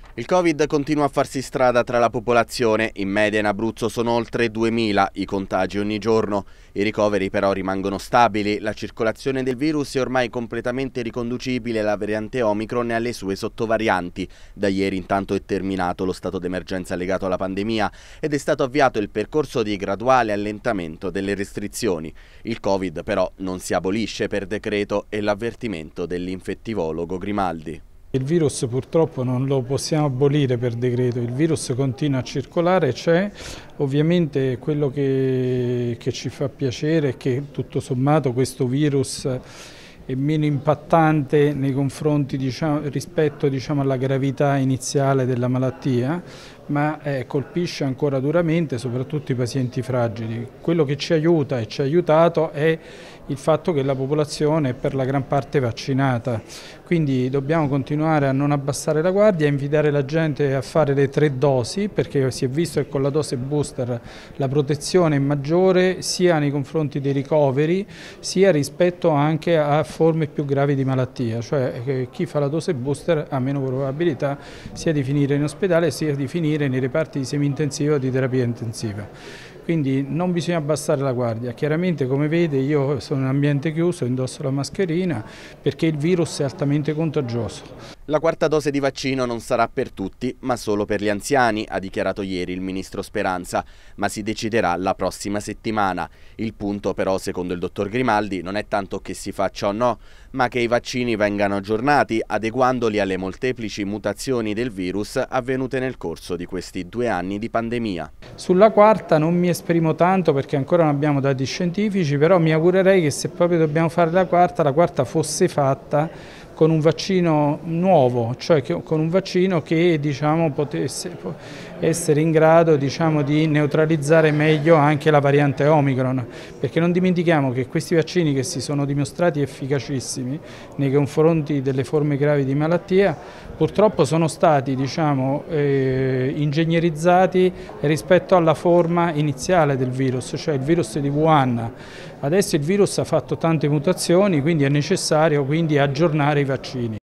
Il Covid continua a farsi strada tra la popolazione, in media in Abruzzo sono oltre 2000 i contagi ogni giorno. I ricoveri però rimangono stabili, la circolazione del virus è ormai completamente riconducibile alla variante Omicron e alle sue sottovarianti. Da ieri intanto è terminato lo stato d'emergenza legato alla pandemia ed è stato avviato il percorso di graduale allentamento delle restrizioni. Il Covid però non si abolisce per decreto, è l'avvertimento dell'infettivologo Grimaldi. Il virus purtroppo non lo possiamo abolire per decreto, il virus continua a circolare, c'è. Ovviamente quello che ci fa piacere è che tutto sommato questo virus è meno impattante nei confronti, rispetto alla gravità iniziale della malattia, ma colpisce ancora duramente soprattutto i pazienti fragili. Quello che ci aiuta e ci ha aiutato è il fatto che la popolazione è per la gran parte vaccinata, quindi dobbiamo continuare a non abbassare la guardia, a invitare la gente a fare le 3 dosi, perché si è visto che con la dose booster la protezione è maggiore sia nei confronti dei ricoveri sia rispetto anche a forme più gravi di malattia, cioè che chi fa la dose booster ha meno probabilità sia di finire in ospedale sia di finire nei reparti di semi-intensiva o di terapia intensiva. Quindi non bisogna abbassare la guardia. Chiaramente, come vede, io sono in un ambiente chiuso, indosso la mascherina perché il virus è altamente contagioso. La quarta dose di vaccino non sarà per tutti, ma solo per gli anziani, ha dichiarato ieri il ministro Speranza, ma si deciderà la prossima settimana. Il punto però, secondo il dottor Grimaldi, non è tanto che si faccia o no, ma che i vaccini vengano aggiornati, adeguandoli alle molteplici mutazioni del virus avvenute nel corso di questi 2 anni di pandemia. Sulla quarta non mi esprimo tanto perché ancora non abbiamo dati scientifici, però mi augurerei che se proprio dobbiamo fare la quarta fosse fatta con un vaccino nuovo, cioè con un vaccino che potesse essere in grado di neutralizzare meglio anche la variante Omicron, perché non dimentichiamo che questi vaccini che si sono dimostrati efficacissimi nei confronti delle forme gravi di malattia purtroppo sono stati ingegnerizzati rispetto alla forma iniziale del virus, cioè il virus di Wuhan. Adesso il virus ha fatto tante mutazioni, quindi è necessario aggiornare i vaccini.